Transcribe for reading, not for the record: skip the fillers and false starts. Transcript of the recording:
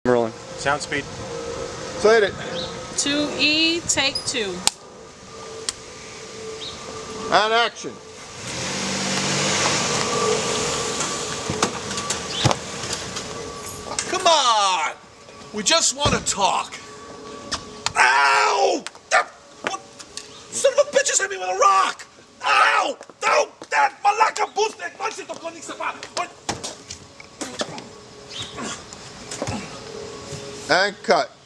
Rolling. Sound speed. So hit it. 2E, take 2. And action. Come on! We just want to talk. Ow! What? Son of a bitch just hit me with a rock! Ow! Ow! That malaca buste! Manchito con Ixapa! And cut.